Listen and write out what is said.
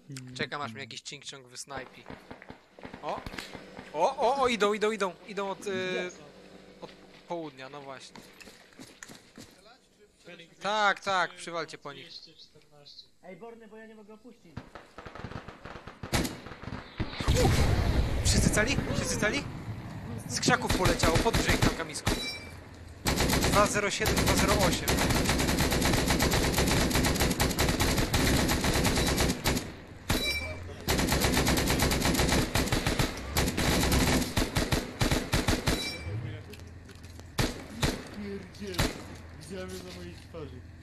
Czekam aż mnie jakiś cinkciąg wysnajpi. O! O, idą. Idą od południa, no właśnie. Tak, przywalcie po nich. 214. Ej, Borny, bo ja nie mogę opuścić. Wszyscy cali? Wszyscy cali? Z krzaków poleciało, podgrzej ich tam, Kamisku. 207, 208. Pierdziele. Widziałem je na mojej twarzy.